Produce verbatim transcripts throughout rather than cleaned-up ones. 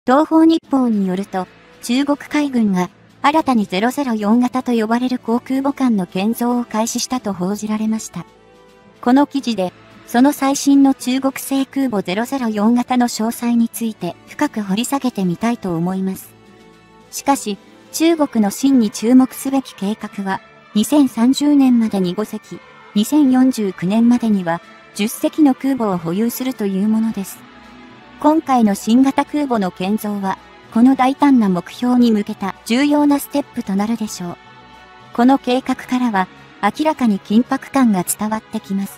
東方日報によると、中国海軍が新たにゼロゼロよん型と呼ばれる航空母艦の建造を開始したと報じられました。この記事で、その最新の中国製空母ゼロゼロよん型の詳細について深く掘り下げてみたいと思います。しかし、中国の真に注目すべき計画は、にせんさんじゅうねんまでにごせき、にせんよんじゅうきゅうねんまでにはじゅっせきの空母を保有するというものです。今回の新型空母の建造は、この大胆な目標に向けた重要なステップとなるでしょう。この計画からは、明らかに緊迫感が伝わってきます。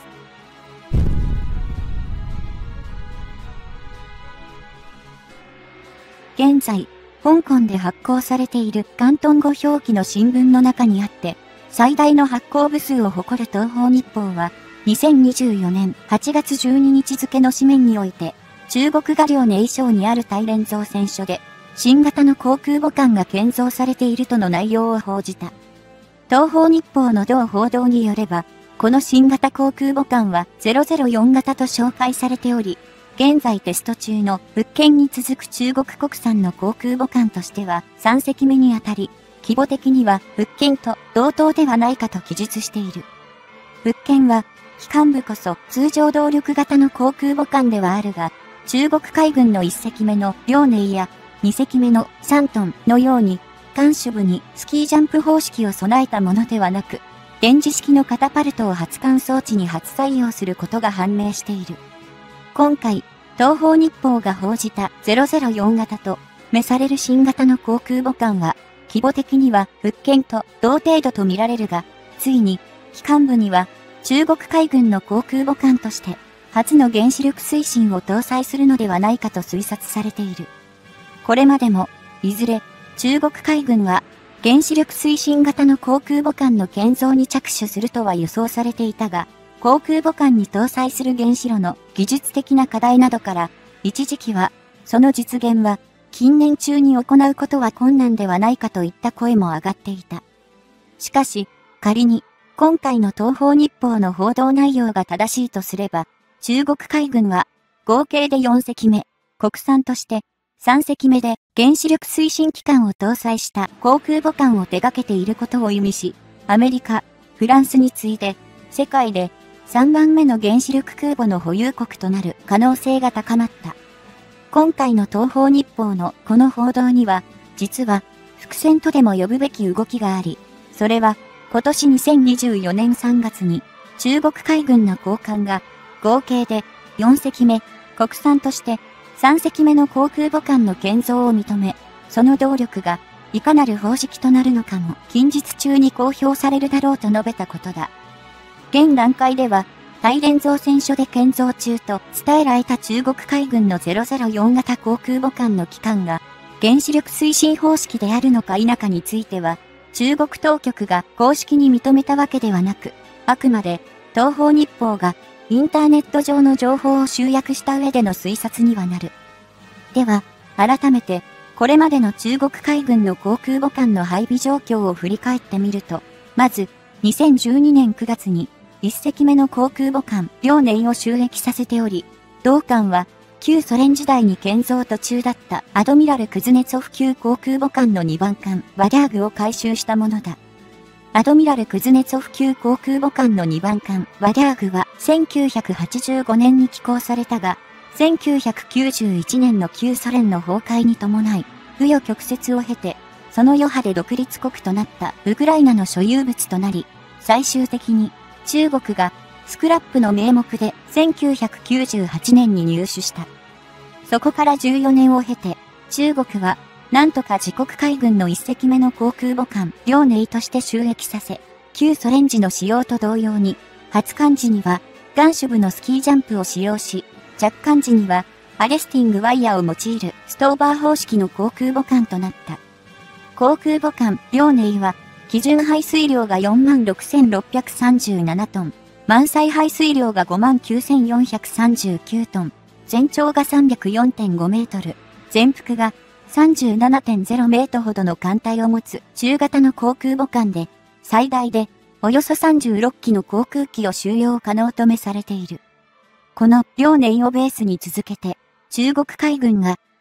現在、香港で発行されている広東語表記の新聞の中にあって、最大の発行部数を誇る東方日報は、にせんにじゅうよねんはちがつじゅうににち付の紙面において、中国画領寧省にある大連造船所で、新型の航空母艦が建造されているとの内容を報じた。東方日報の同報道によれば、この新型航空母艦はゼロゼロよん型と紹介されており、現在テスト中の福建に続く中国国産の航空母艦としてはさんせきめにあたり、規模的には福建と同等ではないかと記述している。福建は、機関部こそ通常動力型の航空母艦ではあるが、中国海軍のいっせきめの遼寧やにせきめの山東のように、艦首部にスキージャンプ方式を備えたものではなく、電磁式のカタパルトを発艦装置に初採用することが判明している。今回、東方日報が報じたゼロゼロよん型と召される新型の航空母艦は、規模的には福建と同程度と見られるが、ついに、機関部には中国海軍の航空母艦として、初の原子力推進を搭載するのではないかと推察されている。これまでも、いずれ、中国海軍は、原子力推進型の航空母艦の建造に着手するとは予想されていたが、航空母艦に搭載する原子炉の技術的な課題などから、一時期は、その実現は、近年中に行うことは困難ではないかといった声も上がっていた。しかし、仮に、今回の東方日報の報道内容が正しいとすれば、中国海軍は、合計でよんせきめ、国産として、さんせきめで原子力推進機関を搭載した航空母艦を手掛けていることを意味し、アメリカ、フランスに次いで、世界でさんばんめの原子力空母の保有国となる可能性が高まった。今回の東方日報のこの報道には、実は、伏線とでも呼ぶべき動きがあり、それは、今年にせんにじゅうよねんさんがつに、中国海軍の高官が、合計でよんせきめ、国産としてさんせきめの航空母艦の建造を認め、その動力がいかなる方式となるのかも近日中に公表されるだろうと述べたことだ。現段階では、大連造船所で建造中と伝えられた中国海軍のゼロゼロよん型航空母艦の機関が原子力推進方式であるのか否かについては、中国当局が公式に認めたわけではなく、あくまで東方日報がインターネット上の情報を集約した上での推察にはなる。では、改めて、これまでの中国海軍の航空母艦の配備状況を振り返ってみると、まず、にせんじゅうにねんくがつに、いっせきめの航空母艦、遼寧を就役させており、同艦は、旧ソ連時代に建造途中だったアドミラル・クズネツォフ級航空母艦のにばん艦、ワデャーグを改修したものだ。アドミラル・クズネツォフ級航空母艦のにばん艦、ワデャーグはせんきゅうひゃくはちじゅうごねんに寄港されたが、せんきゅうひゃくきゅうじゅういちねんの旧ソ連の崩壊に伴い、紆余曲折を経て、その余波で独立国となったウクライナの所有物となり、最終的に中国がスクラップの名目でせんきゅうひゃくきゅうじゅうはちねんに入手した。そこからじゅうよねんを経て、中国はなんとか自国海軍のいっせきめの航空母艦、遼寧として就役させ、旧ソ連時の使用と同様に、発艦時には、艦首部のスキージャンプを使用し、着艦時には、アレスティングワイヤーを用いるストーバー方式の航空母艦となった。航空母艦、遼寧は、基準排水量が よんまんろくせんろっぴゃくさんじゅうななトン、満載排水量が ごまんきゅうせんよんひゃくさんじゅうきゅうトン、全長が さんびゃくよんてんごメートル、全幅が さんじゅうななてんゼロメートルほどの艦隊を持つ中型の航空母艦で、最大でおよそさんじゅうろっきの航空機を収容可能とめされている。この遼寧をベースに続けて、中国海軍が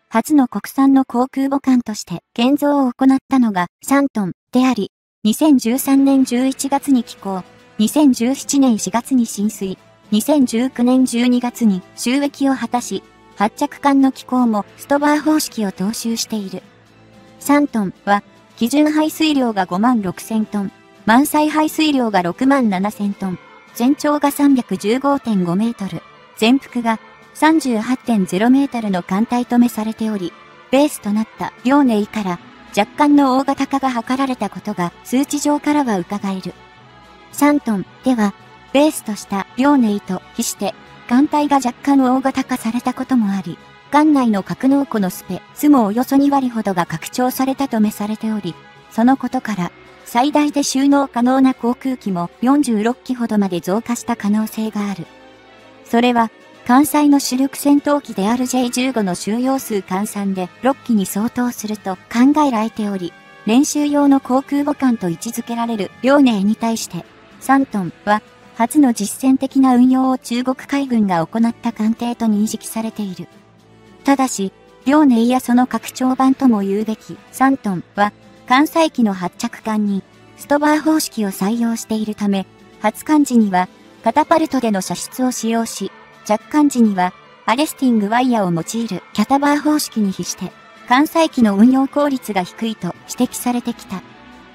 初の国産の航空母艦として建造を行ったのがサントンであり、にせんじゅうさんねんじゅういちがつに起工、にせんじゅうななねんしがつに進水、にせんじゅうきゅうねんじゅうにがつに就役を果たし、発着艦の機構もストバー方式を踏襲している。サントンは、基準排水量がごまんろくせんトン、満載排水量がろくまんななせんトン、全長が さんびゃくじゅうごてんごメートル、全幅が さんじゅうはちてんゼロメートルの艦隊止めされており、ベースとなった遼寧から若干の大型化が図られたことが数値上からは伺える。サントンでは、ベースとした遼寧と比して艦隊が若干大型化されたこともあり、艦内の格納庫のスペスもおよそにわりほどが拡張されたとめされており、そのことから、最大で収納可能な航空機もよんじゅうろっきほどまで増加した可能性がある。それは、艦載の主力戦闘機である ジェイじゅうご の収容数換算でろっきに相当すると考えられており、練習用の航空母艦と位置づけられる遼寧に対して、サントンは、初の実践的な運用を中国海軍が行った艦艇と認識されている。ただし、遼寧やその拡張版とも言うべきサントンは、艦載機の発着艦にストバー方式を採用しているため、発艦時にはカタパルトでの射出を使用し、着艦時にはアレスティングワイヤを用いるキャタバー方式に比して、艦載機の運用効率が低いと指摘されてきた。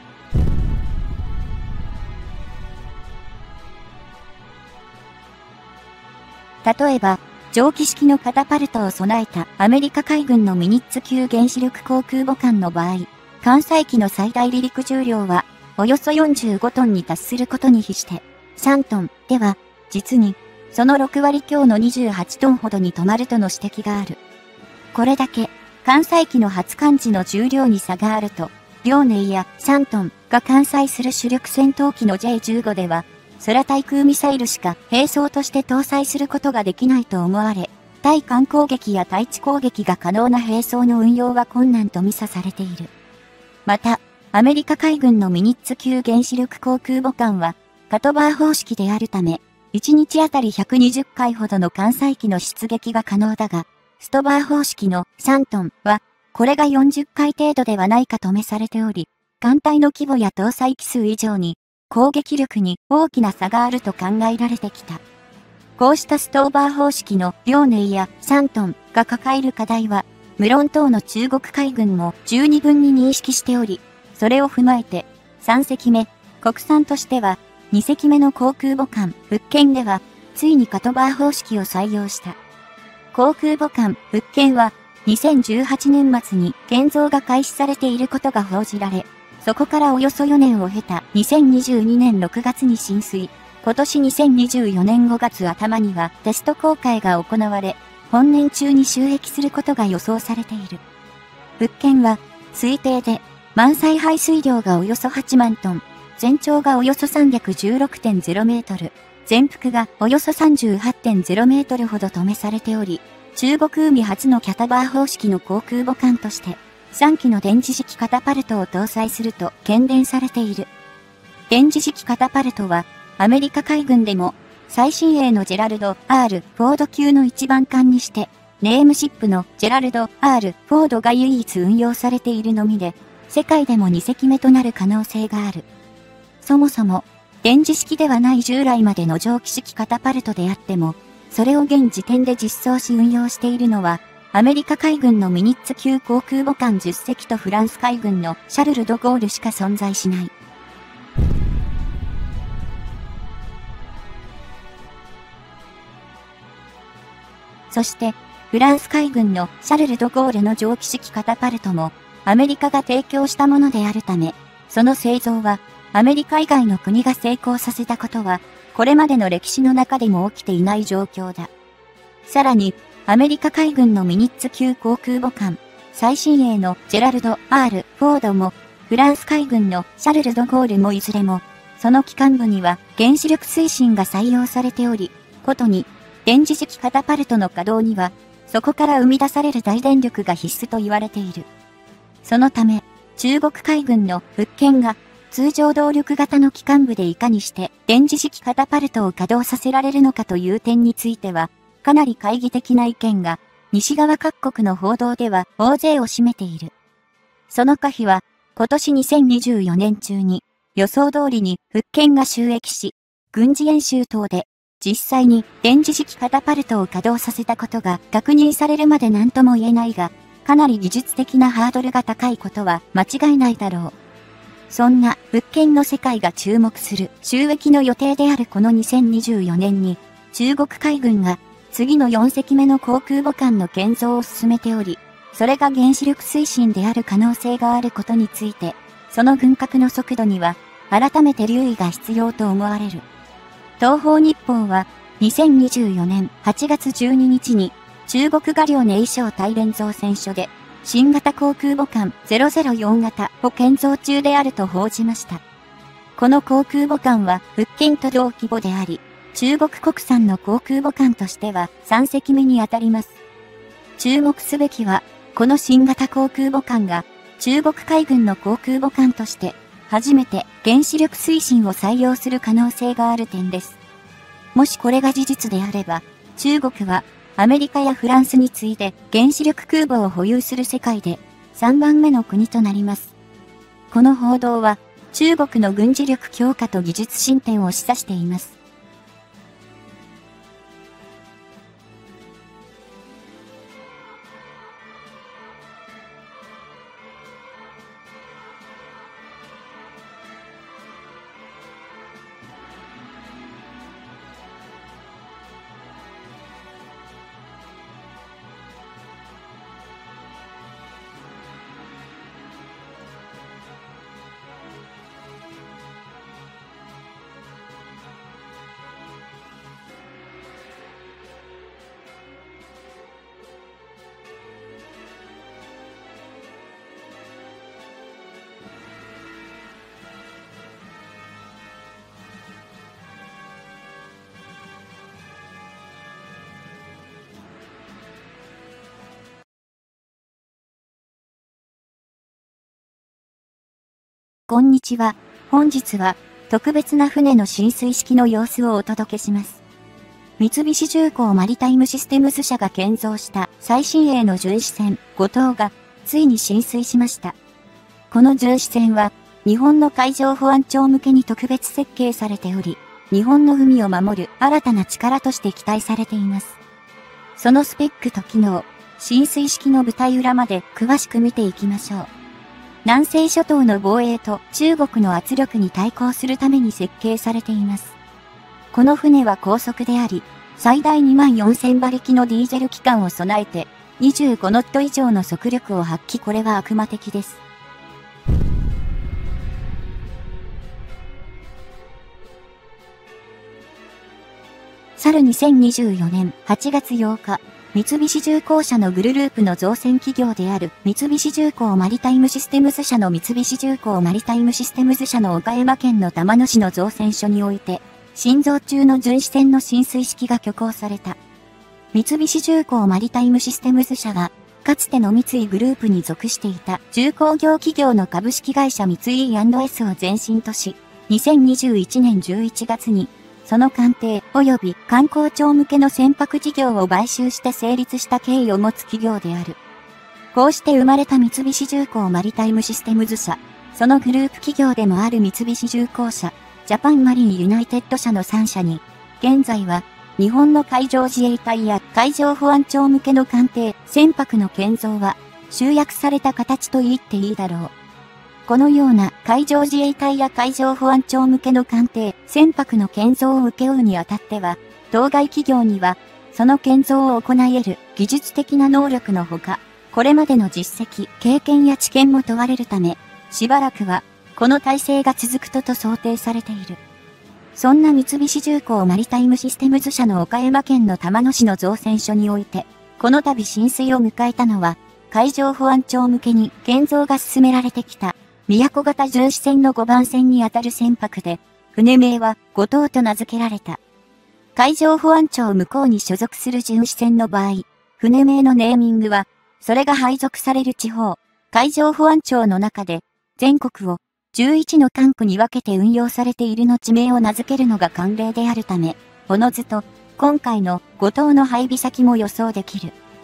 例えば、蒸気式のカタパルトを備えたアメリカ海軍のミニッツ級原子力航空母艦の場合、艦載機の最大離陸重量はおよそよんじゅうごトンに達することに比して、サントンでは実にそのろくわり強のにじゅうはちトンほどに止まるとの指摘がある。これだけ艦載機の発艦時の重量に差があると、遼寧やサントンが艦載する主力戦闘機の ジェイじゅうご では、空対空ミサイルしか兵装として搭載することができないと思われ、対艦攻撃や対地攻撃が可能な兵装の運用は困難と見差されている。また、アメリカ海軍のミニッツ級原子力航空母艦は、カトバー方式であるため、いちにちあたりひゃくにじゅっかいほどの艦載機の出撃が可能だが、ストバー方式のサントンは、これがよんじゅっかい程度ではないかとめされており、艦隊の規模や搭載機数以上に、攻撃力に大きな差があると考えられてきた。こうしたストーバー方式の遼寧やサントンが抱える課題は、無論等の中国海軍も十二分に認識しており、それを踏まえて、さんせきめ、国産としては、にせきめの航空母艦、福建では、ついにカトバー方式を採用した。航空母艦、福建は、にせんじゅうはちねん末に建造が開始されていることが報じられ、そこからおよそよねんを経たにせんにじゅうにねんろくがつに進水、今年にせんにじゅうよねんごがつ頭にはテスト航海が行われ、本年中に就役することが予想されている。福建は、推定で、満載排水量がおよそはちまんトン、全長がおよそ さんびゃくじゅうろくてんゼロメートル、全幅がおよそ さんじゅうはちてんゼロメートルほど止めされており、中国海初のキャタバー方式の航空母艦として、さんきの電磁式カタパルトを搭載すると喧伝されている。電磁式カタパルトは、アメリカ海軍でも、最新鋭のジェラルド・ R ・フォード級の一番艦にして、ネームシップのジェラルド・ R ・フォードが唯一運用されているのみで、世界でもにせきめとなる可能性がある。そもそも、電磁式ではない従来までの蒸気式カタパルトであっても、それを現時点で実装し運用しているのは、アメリカ海軍のミニッツ級航空母艦じゅっせきとフランス海軍のシャルル・ド・ゴールしか存在しない。そして、フランス海軍のシャルル・ド・ゴールの蒸気式カタパルトも、アメリカが提供したものであるため、その製造は、アメリカ以外の国が成功させたことは、これまでの歴史の中でも起きていない状況だ。さらに、アメリカ海軍のミニッツ級航空母艦、最新鋭のジェラルド・ R ・フォードも、フランス海軍のシャルル・ド・ゴールもいずれも、その機関部には原子力推進が採用されており、ことに、電磁式カタパルトの稼働には、そこから生み出される大電力が必須と言われている。そのため、中国海軍の福建が、通常動力型の機関部でいかにして電磁式カタパルトを稼働させられるのかという点については、かなり懐疑的な意見が西側各国の報道では大勢を占めている。その可否は、今年にせんにじゅうよねん中に予想通りに福建が収益し、軍事演習等で実際に電磁式カタパルトを稼働させたことが確認されるまで何とも言えないが、かなり技術的なハードルが高いことは間違いないだろう。そんな福建の世界が注目する収益の予定であるこのにせんにじゅうよねんに中国海軍が次のよん隻目の航空母艦の建造を進めており、それが原子力推進である可能性があることについて、その軍拡の速度には改めて留意が必要と思われる。東方日報はにせんにじゅうよねんはちがつじゅうににちに中国画領寧省大連造船所で新型航空母艦ゼロゼロよん型を建造中であると報じました。この航空母艦は福建と同規模であり、中国国産の航空母艦としてはさん隻目にあたります。注目すべきは、この新型航空母艦が中国海軍の航空母艦として初めて原子力推進を採用する可能性がある点です。もしこれが事実であれば、中国はアメリカやフランスに次いで原子力空母を保有する世界でさんばんめの国となります。この報道は中国の軍事力強化と技術進展を示唆しています。こんにちは。本日は特別な船の進水式の様子をお届けします。三菱重工マリタイムシステムズ社が建造した最新鋭の巡視船ごとうがついに進水しました。この巡視船は日本の海上保安庁向けに特別設計されており、日本の海を守る新たな力として期待されています。そのスペックと機能、進水式の舞台裏まで詳しく見ていきましょう。南西諸島の防衛と中国の圧力に対抗するために設計されています。この船は高速であり、最大にまんよんせんばりきのディーゼル機関を備えて、にじゅうごノット以上の速力を発揮。これは悪魔的です。去るにせんにじゅうよねんはちがつようか、三菱重工社のグルループの造船企業である三菱重工マリタイムシステムズ社の三菱重工マリタイムシステムズ社の岡山県の玉野市の造船所において、新造中の巡視船の進水式が挙行された。三菱重工マリタイムシステムズ社は、かつての三井グループに属していた重工業企業の株式会社三井 イーアンドエス を前身とし、にせんにじゅういちねんじゅういちがつに、その艦艇及び観光庁向けの船舶事業を買収して成立した経緯を持つ企業である。こうして生まれた三菱重工マリタイムシステムズ社、そのグループ企業でもある三菱重工社、ジャパンマリンユナイテッド社のさん社に、現在は日本の海上自衛隊や海上保安庁向けの艦艇、船舶の建造は集約された形と言っていいだろう。このような海上自衛隊や海上保安庁向けの艦艇、船舶の建造を請け負うにあたっては、当該企業には、その建造を行える技術的な能力のほか、これまでの実績、経験や知見も問われるため、しばらくは、この体制が続くとと想定されている。そんな三菱重工マリタイムシステムズ社の岡山県の玉野市の造船所において、この度進水を迎えたのは、海上保安庁向けに建造が進められてきた、宮古型巡視船のごばん船にあたる船舶で、船名はごとうと名付けられた。海上保安庁向こうに所属する巡視船の場合、船名のネーミングは、それが配属される地方、海上保安庁の中で、全国をじゅういちの管区に分けて運用されているの地名を名付けるのが慣例であるため、おのずと、今回のごとうの配備先も予想できる。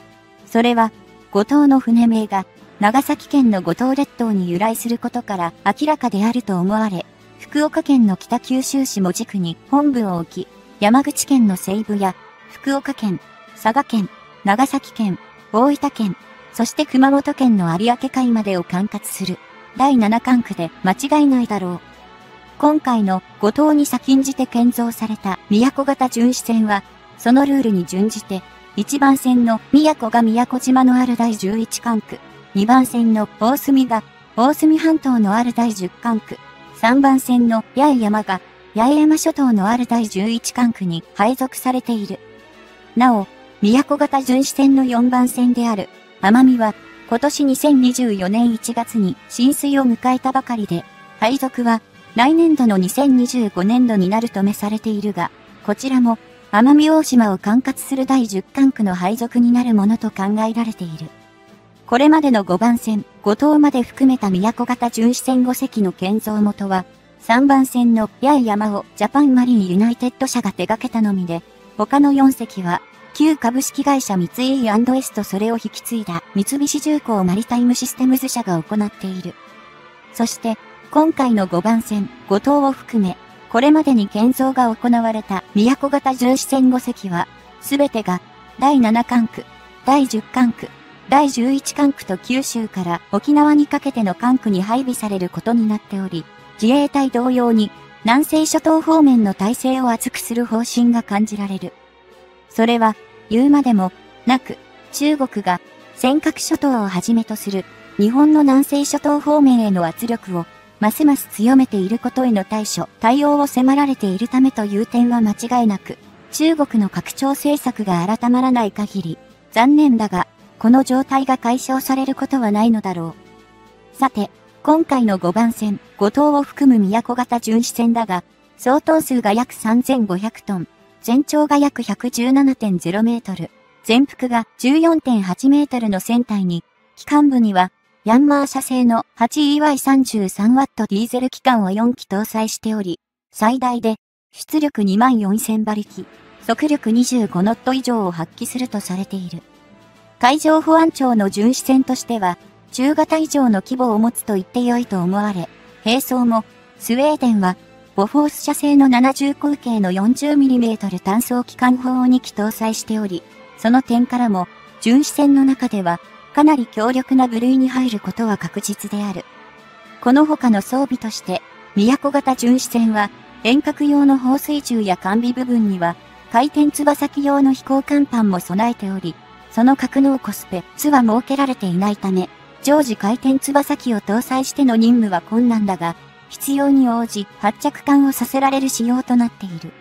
それは、五島の船名が、長崎県の五島列島に由来することから明らかであると思われ、福岡県の北九州市門司区に本部を置き、山口県の西部や、福岡県、佐賀県、長崎県、大分県、そして熊本県の有明海までを管轄する、だいなな管区で間違いないだろう。今回の五島に先んじて建造された宮古型巡視船は、そのルールに準じて、いちばん線の宮古が宮古島のあるだいじゅういち管区、にばん線の大隅が大隅半島のあるだいじゅう管区、さんばん線の八重山が八重山諸島のあるだいじゅういち管区に配属されている。なお、宮古型巡視船のよんばん線である奄美は今年にせんにじゅうよねんいちがつに進水を迎えたばかりで、配属は来年度のにせんにじゅうごねんどになるとめされているが、こちらも奄美大島を管轄するだいじゅう管区の配属になるものと考えられている。これまでのごばん線、五島まで含めた宮古型巡視船ごせきの建造元は、さんばん線の八重山をジャパンマリンユナイテッド社が手掛けたのみで、他のよんせきは、旧株式会社三井 アンドエス とそれを引き継いだ三菱重工マリタイムシステムズ社が行っている。そして、今回のごばん線、五島を含め、これまでに建造が行われた宮古型巡視船ごせきは、すべてが、だいなな管区、だいじゅう管区、だいじゅういち管区と九州から沖縄にかけての管区に配備されることになっており、自衛隊同様に南西諸島方面の体制を厚くする方針が感じられる。それは言うまでもなく、中国が尖閣諸島をはじめとする日本の南西諸島方面への圧力をますます強めていることへの対処、対応を迫られているためという点は間違いなく、中国の拡張政策が改まらない限り、残念だが、この状態が解消されることはないのだろう。さて、今回のごばん線、五島を含む宮古型巡視船だが、相当数が約さんぜんごひゃくトン、全長が約 ひゃくじゅうななてんゼロメートル、全幅が じゅうよんてんはちメートルの船体に、機関部には、ヤンマー社製の はちイーワイさんじゅうさんワット ディーゼル機関をよんき搭載しており、最大で、出力にまんよんせんばりき、速力にじゅうごノット以上を発揮するとされている。海上保安庁の巡視船としては、中型以上の規模を持つと言ってよいと思われ、兵装も、スウェーデンは、ボフォース社製のななじゅう口径の よんじゅうミリメートル 単装機関砲をにき搭載しており、その点からも、巡視船の中では、かなり強力な部類に入ることは確実である。この他の装備として、宮古型巡視船は、遠隔用の放水銃や完備部分には、回転翼機用の飛行甲板も備えており、その格納コスペツは設けられていないため、常時回転翼機を搭載しての任務は困難だが、必要に応じ発着艦をさせられる仕様となっている。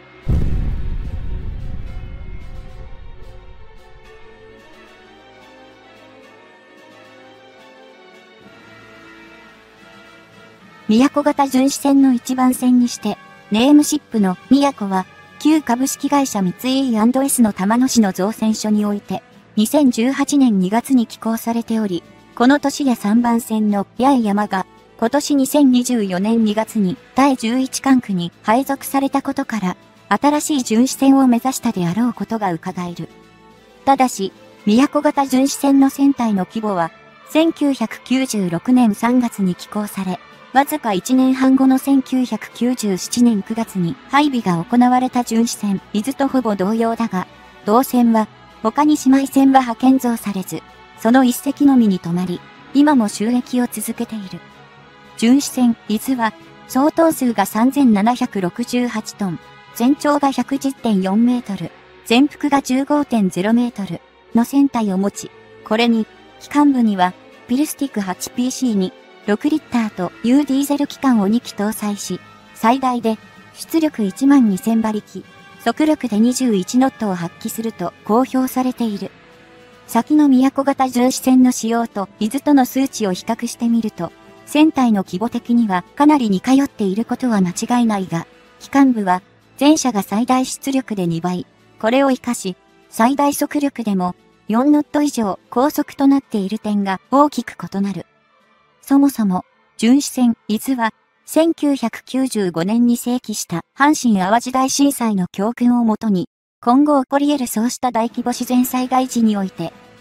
宮古型巡視船の一番船にして、ネームシップの宮古は、旧株式会社三井 アンドエス の玉野市の造船所において、にせんじゅうはちねんにがつに寄港されており、この年でさんばん線の八重山が、今年にせんにじゅうよねんにがつにだいじゅういち管区に配属されたことから、新しい巡視船を目指したであろうことが伺える。ただし、宮古型巡視船の船体の規模は、せんきゅうひゃくきゅうじゅうろくねんさんがつに寄港され、わずかいちねんはんごのせんきゅうひゃくきゅうじゅうななねんくがつに配備が行われた巡視船、伊豆とほぼ同様だが、同船は、他に姉妹船は派遣造されず、その一隻のみに止まり、今も収益を続けている。巡視船、伊豆は、相当数がさんぜんななひゃくろくじゅうはちトン、全長が ひゃくじゅってんよんメートル、全幅が じゅうごてんゼロメートルの船体を持ち、これに、機関部には、ピルスティック はちピーシー に、ろくリッターというディーゼル機関をにき搭載し、最大で、出力いちまんにせんばりき、速力でにじゅういちノットを発揮すると公表されている。先の宮古型巡視船の使用と伊豆との数値を比較してみると、船体の規模的にはかなり似通っていることは間違いないが、機関部は前者が最大出力でにばい、これを活かし、最大速力でもよんノット以上高速となっている点が大きく異なる。そもそも、巡視船伊豆は、せんきゅうひゃくきゅうじゅうごねんに成起した阪神淡路大震災の教訓をもとに、今後起こり得るそうした大規模自然災害時において、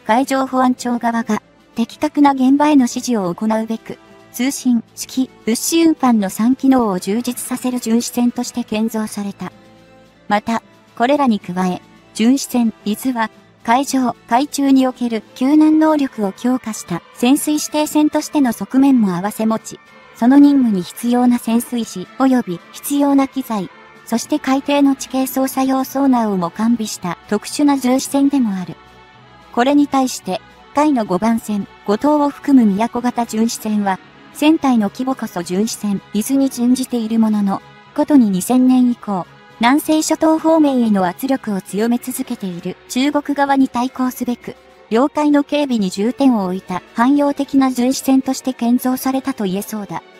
海上保安庁側が的確な現場への指示を行うべく、通信、指揮、物資運搬のさん機能を充実させる巡視船として建造された。また、これらに加え、巡視船、伊豆は、海上、海中における救難能力を強化した潜水指定船としての側面も併せ持ち、その任務に必要な潜水士及び必要な機材、そして海底の地形操作用ソナーをも完備した特殊な巡視船でもある。これに対して、海のごばん船、五島を含む都型巡視船は、船体の規模こそ巡視船、伊豆に準じているものの、ことににせんねん以降、南西諸島方面への圧力を強め続けている中国側に対抗すべく、領海の警備に重点を置いた汎用的な巡視船として建造されたと言えそうだ。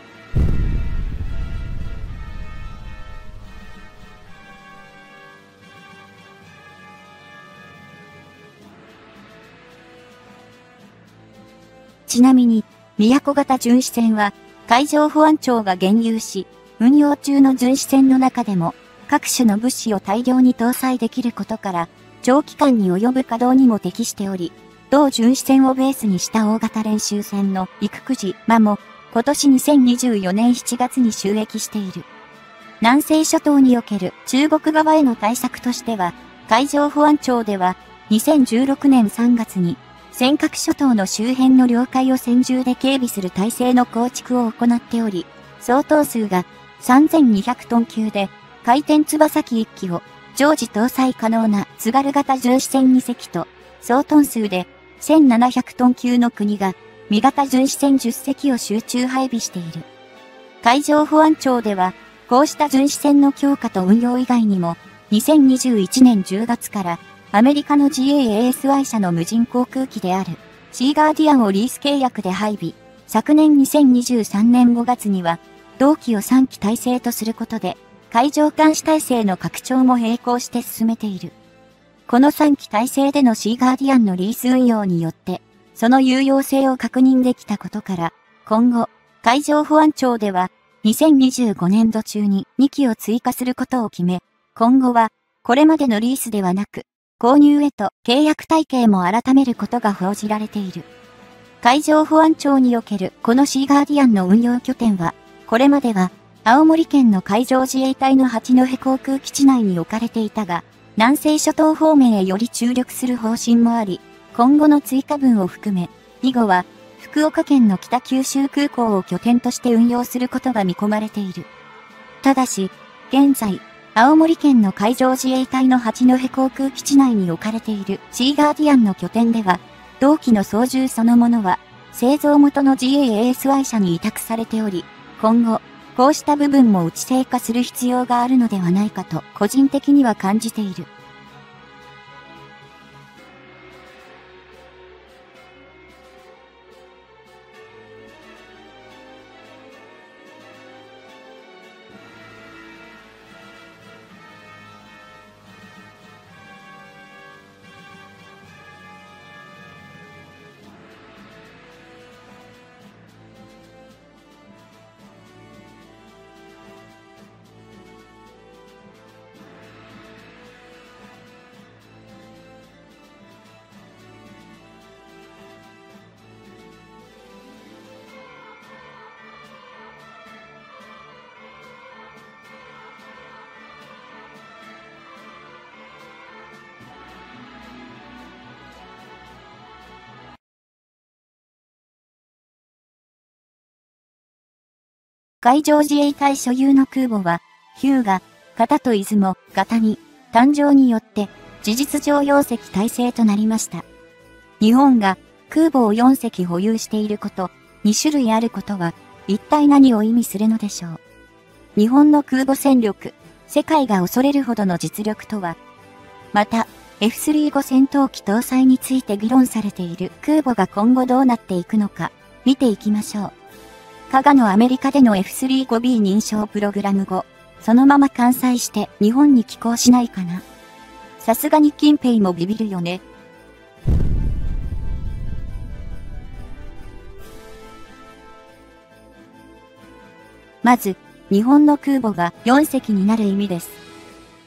ちなみに、都型巡視船は、海上保安庁が現有し、運用中の巡視船の中でも、各種の物資を大量に搭載できることから、長期間に及ぶ稼働にも適しており、同巡視船をベースにした大型練習船の陸久慈間も、今年にせんにじゅうよねんしちがつに就役している。南西諸島における中国側への対策としては、海上保安庁では、にせんじゅうろくねんさんがつに、尖閣諸島の周辺の領海を専従で警備する体制の構築を行っており、相当数がさんぜんにひゃくトン級で、回転翼機いっきを常時搭載可能な津軽型巡視船にせきと、総トン数でせんななひゃくトン級の国が、未型巡視船じゅっせきを集中配備している。海上保安庁では、こうした巡視船の強化と運用以外にも、にせんにじゅういちねんじゅうがつから、アメリカの ジーエーエーエスアイ 社の無人航空機である、シーガーディアンをリース契約で配備。昨年にせんにじゅうさんねんごがつには、同機をさんき体制とすることで、海上監視体制の拡張も並行して進めている。このさんき体制でのシーガーディアンのリース運用によって、その有用性を確認できたことから、今後、海上保安庁では、にせんにじゅうごねんど中ににきを追加することを決め、今後は、これまでのリースではなく、購入へと契約体系も改めることが報じられている。海上保安庁におけるこのシーガーディアンの運用拠点は、これまでは、青森県の海上自衛隊の八戸航空基地内に置かれていたが、南西諸島方面へより注力する方針もあり、今後の追加分を含め、以後は、福岡県の北九州空港を拠点として運用することが見込まれている。ただし、現在、青森県の海上自衛隊の八戸航空基地内に置かれているシーガーディアンの拠点では、同機の操縦そのものは、製造元の ジーエーエーエスアイ 社に委託されており、今後、こうした部分も内製化する必要があるのではないかと個人的には感じている。海上自衛隊所有の空母は、日向、型と出雲、型に、誕生によって、事実上よんせき体制となりました。日本が空母をよんせき保有していること、にしゅるいあることは、一体何を意味するのでしょう。日本の空母戦力、世界が恐れるほどの実力とは。また、エフスリーご 戦闘機搭載について議論されている空母が今後どうなっていくのか、見ていきましょう。加賀のアメリカでの エフスリーごビー 認証プログラム後、そのまま完済して日本に寄港しないかな。さすがに近平もビビるよね。まず、日本の空母がよんせきになる意味です。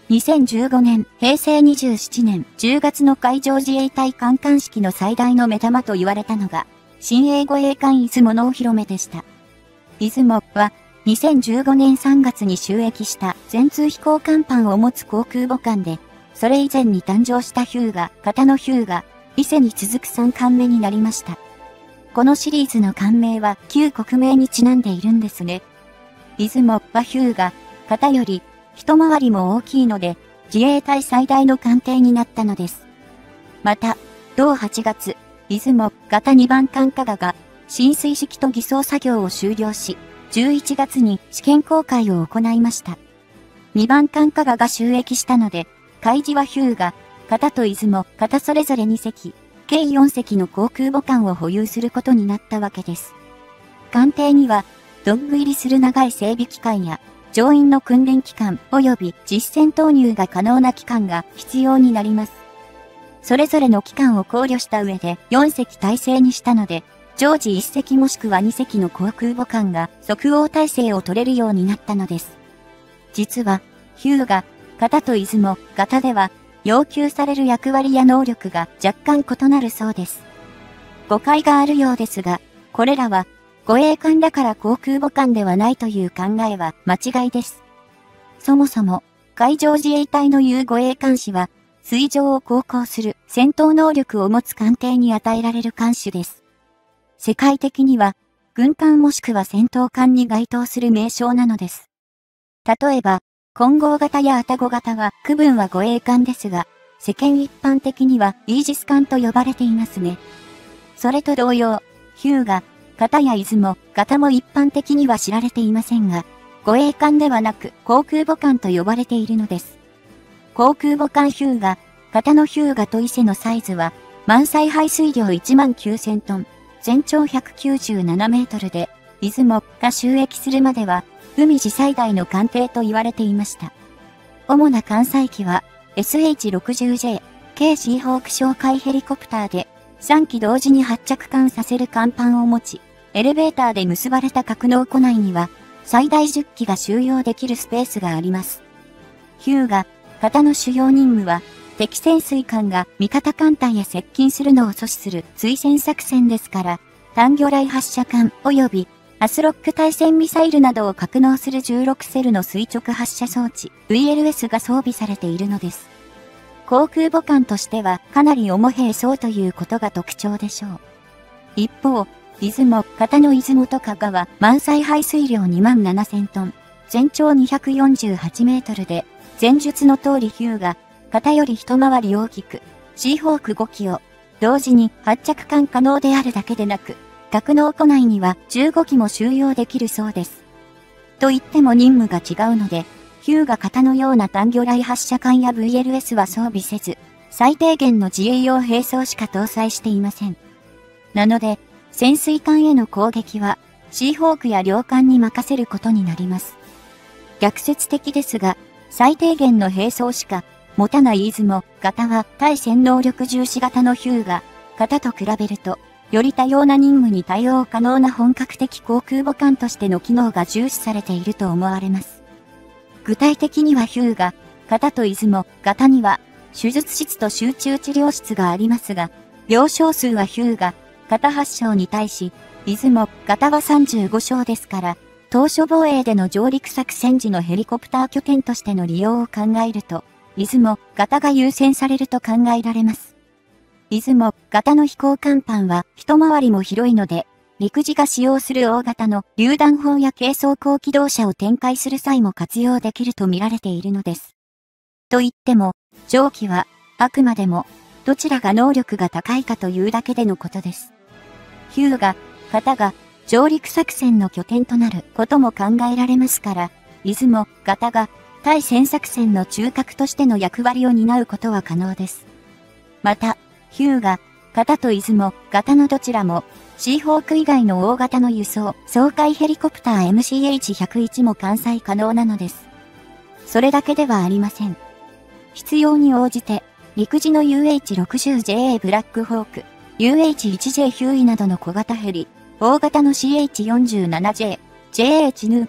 にせんじゅうごねん、へいせいにじゅうななねんじゅうがつの海上自衛隊観艦式の最大の目玉と言われたのが、新鋭護衛艦出雲のお披露目でした。出雲は、にせんじゅうごねんさんがつに就役した全通飛行甲板を持つ航空母艦で、それ以前に誕生したヒューガ、型のヒューガ、伊勢に続くさんかんめになりました。このシリーズの艦名は旧国名にちなんでいるんですね。出雲はヒューガ、型より一回りも大きいので、自衛隊最大の艦艇になったのです。また、同はちがつ、出雲型にばん艦加賀が進水式と偽装作業を終了し、じゅういちがつに試験航海を行いました。にばん艦加賀が就役したので、海自はヒューガ、型と出雲型それぞれにせき、計よんせきの航空母艦を保有することになったわけです。艦艇には、ドッグ入りする長い整備期間や、乗員の訓練期間及び実戦投入が可能な期間が必要になります。それぞれの期間を考慮した上でよんせき体制にしたので、常時いっせきもしくはにせきの航空母艦が即応体制を取れるようになったのです。実は、ヒューガ、型と出雲、型では、要求される役割や能力が若干異なるそうです。誤解があるようですが、これらは、護衛艦だから航空母艦ではないという考えは間違いです。そもそも、海上自衛隊のいう護衛艦士は、水上を航行する戦闘能力を持つ艦艇に与えられる艦種です。世界的には、軍艦もしくは戦闘艦に該当する名称なのです。例えば、金剛型や愛宕型は区分は護衛艦ですが、世間一般的にはイージス艦と呼ばれていますね。それと同様、ヒューガ、型や出雲、型も一般的には知られていませんが、護衛艦ではなく航空母艦と呼ばれているのです。航空母艦ヒューガ、型のヒューガと伊勢のサイズは、満載排水量いちまんきゅうせんトン、全長ひゃくきゅうじゅうななメートルで、出雲が就役するまでは、海自最大の艦艇と言われていました。主な艦載機は、エスエイチろくじゅうジェー、軽シーホーク哨戒ヘリコプターで、さんき同時に発着艦させる甲板を持ち、エレベーターで結ばれた格納庫内には、最大じゅっきが収容できるスペースがあります。ヒューガ、型の主要任務は、敵潜水艦が味方艦隊へ接近するのを阻止する追戦作戦ですから、単魚雷発射艦及びアスロック対戦ミサイルなどを格納するじゅうろくセルの垂直発射装置 ブイエルエス が装備されているのです。航空母艦としてはかなり重兵装ということが特徴でしょう。一方、出雲、型の出雲と加賀は満載排水量にまんななせんトン、全長にひゃくよんじゅうはちメートルで、前述の通りヒューガ、型より一回り大きく、シーホークごきを、同時に発着艦可能であるだけでなく、格納庫内にはじゅうごきも収容できるそうです。と言っても任務が違うので、ヒューガ型のような単魚雷発射艦や ブイエルエス は装備せず、最低限の自衛用兵装しか搭載していません。なので、潜水艦への攻撃は、シーホークや両艦に任せることになります。逆説的ですが、最低限の兵装しか、持たない出雲型は対戦能力重視型のヒューガ型と比べると、より多様な任務に対応可能な本格的航空母艦としての機能が重視されていると思われます。具体的にはヒューガ型と出雲型には、手術室と集中治療室がありますが、病床数はヒューガ型はち床に対し、出雲型はさんじゅうご床ですから、島嶼防衛での上陸作戦時のヘリコプター拠点としての利用を考えると、出雲型が優先されると考えられます。出雲型の飛行甲板は一回りも広いので、陸自が使用する大型の榴弾砲や軽装甲機動車を展開する際も活用できると見られているのです。と言っても、上記はあくまでもどちらが能力が高いかというだけでのことです。ヒューガ型が上陸作戦の拠点となることも考えられますから、出雲型が対戦作戦の中核としての役割を担うことは可能です。また、ヒューガ型と出雲型のどちらも、シーホーク以外の大型の輸送、掃海ヘリコプター エムシーエイチひゃくいち も艦載可能なのです。それだけではありません。必要に応じて、陸自の ユーエイチろくじゅうジェー ブラックホーク、ユーエイチワンジェー ヒューイなどの小型ヘリ、大型の シーエイチよんじゅうななジェー、ジェーエイチ ヌーク、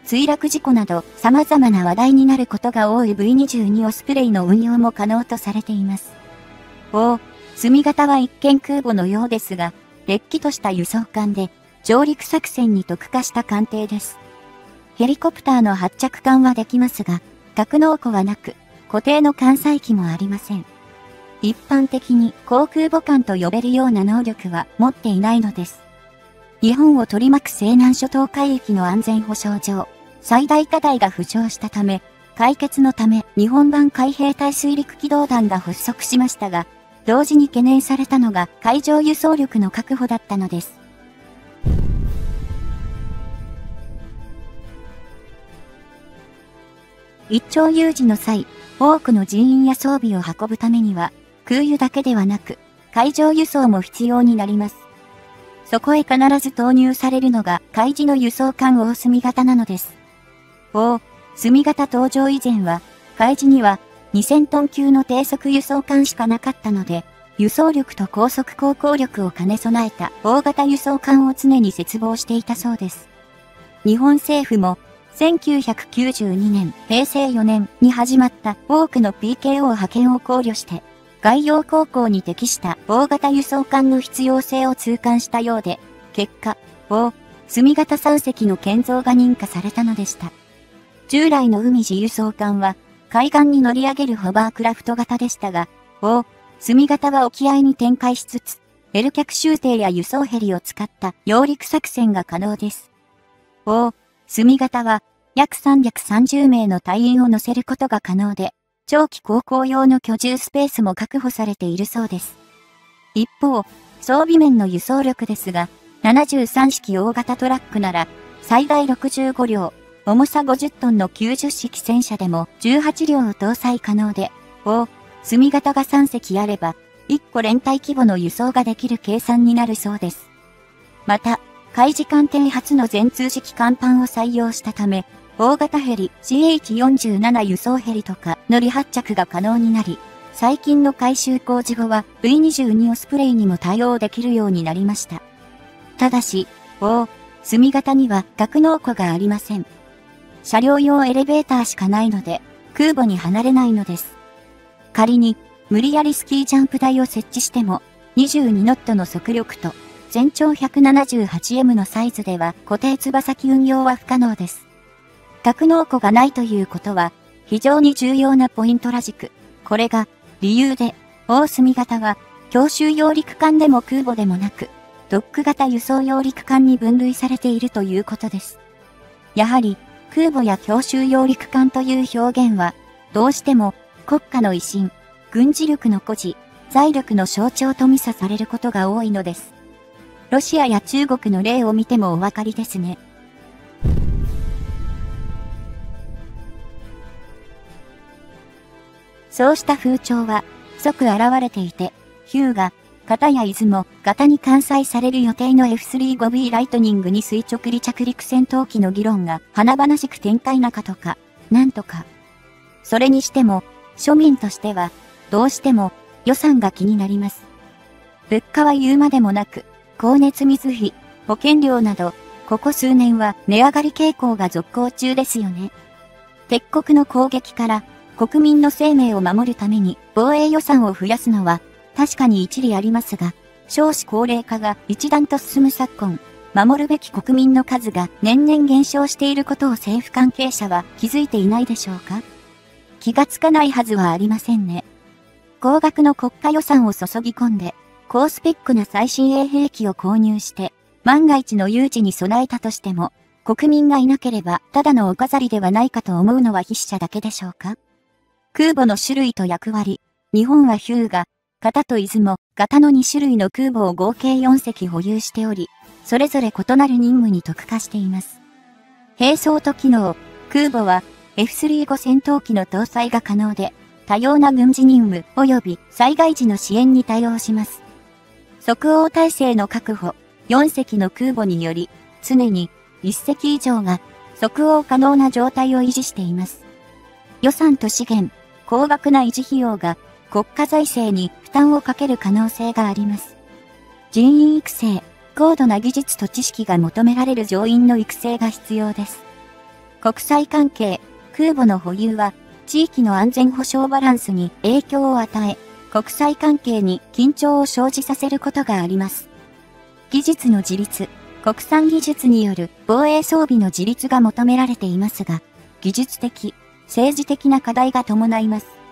墜落事故など様々な話題になることが多い ブイにじゅうに オスプレイの運用も可能とされています。お墨型は一見空母のようですが、れっきとした輸送艦で上陸作戦に特化した艦艇です。ヘリコプターの発着艦はできますが、格納庫はなく、固定の艦載機もありません。一般的に航空母艦と呼べるような能力は持っていないのです。日本を取り巻く西南諸島海域の安全保障上、最大課題が浮上したため、解決のため日本版海兵隊水陸機動団が発足しましたが、同時に懸念されたのが海上輸送力の確保だったのです。一朝有事の際、多くの人員や装備を運ぶためには、空輸だけではなく、海上輸送も必要になります。そこへ必ず投入されるのが海自の輸送艦大隅型なのです。大隅型登場以前は、海自にはにせんトン級の低速輸送艦しかなかったので、輸送力と高速航行力を兼ね備えた大型輸送艦を常に切望していたそうです。日本政府も、せんきゅうひゃくきゅうじゅうにねん、へいせいよねんに始まった多くの ピーケーオー 派遣を考慮して、外洋航行に適した大型輸送艦の必要性を痛感したようで、結果、大隅型さんせきの建造が認可されたのでした。従来の海自輸送艦は、海岸に乗り上げるホバークラフト型でしたが、大隅型は沖合に展開しつつ、L 脚舟艇や輸送ヘリを使った揚陸作戦が可能です。大隅型は約さんびゃくさんじゅうめいの隊員を乗せることが可能で、長期航行用の居住スペースも確保されているそうです。一方、装備面の輸送力ですが、ななじゅうさんしき大型トラックなら、最大ろくじゅうごりょう、重さごじゅっトンのきゅうじゅっしき戦車でもじゅうはちりょうを搭載可能で、大隅型がさんせきあれば、いっこ連隊規模の輸送ができる計算になるそうです。また、海自艦艇初の全通式甲板を採用したため、大型ヘリ シーエイチよんじゅうなな 輸送ヘリとかの離発着が可能になり、最近の改修工事後は ブイにじゅうに オスプレイにも対応できるようになりました。ただし、大隅型には格納庫がありません。車両用エレベーターしかないので、空母に離れないのです。仮に、無理やりスキージャンプ台を設置しても、にじゅうにノットの速力と、全長 ひゃくななじゅうはちエム のサイズでは固定翼機運用は不可能です。格納庫がないということは、非常に重要なポイントらしく、これが理由で、大隅型は、強襲揚陸艦でも空母でもなく、ドック型輸送揚陸艦に分類されているということです。やはり、空母や強襲揚陸艦という表現は、どうしても国家の威信、軍事力の誇示、財力の象徴と見さされることが多いのです。ロシアや中国の例を見てもお分かりですね。そうした風潮は即現れていて、ヒューガ、型や出雲、型に艦載される予定の エフスリーファイブビー ライトニングに垂直離着陸戦闘機の議論が華々しく展開なかとか、なんとか。それにしても、庶民としては、どうしても予算が気になります。物価は言うまでもなく、光熱水費、保険料など、ここ数年は値上がり傾向が続行中ですよね。敵国の攻撃から国民の生命を守るために防衛予算を増やすのは確かに一理ありますが、少子高齢化が一段と進む昨今、守るべき国民の数が年々減少していることを政府関係者は気づいていないでしょうか？気がつかないはずはありませんね。高額の国家予算を注ぎ込んで、高スペックな最新鋭兵器を購入して、万が一の有事に備えたとしても、国民がいなければただのお飾りではないかと思うのは筆者だけでしょうか？空母の種類と役割、日本はヒューガ、型と出雲、型のにしゅるいの空母を合計よんせき保有しており、それぞれ異なる任務に特化しています。兵装と機能、空母は エフスリーファイブ 戦闘機の搭載が可能で、多様な軍事任務及び災害時の支援に対応します。即応体制の確保、よんせきの空母により、常にいっせき以上が即応可能な状態を維持しています。予算と資源、高額な維持費用が国家財政に負担をかける可能性があります。人員育成、高度な技術と知識が求められる乗員の育成が必要です。 国際関係、空母の保有は、地域の安全保障バランスに影響を与え、国際関係に緊張を生じさせることがあります。技術の自立、国産技術による防衛装備の自立が求められていますが、技術的、政治的な課題が伴います。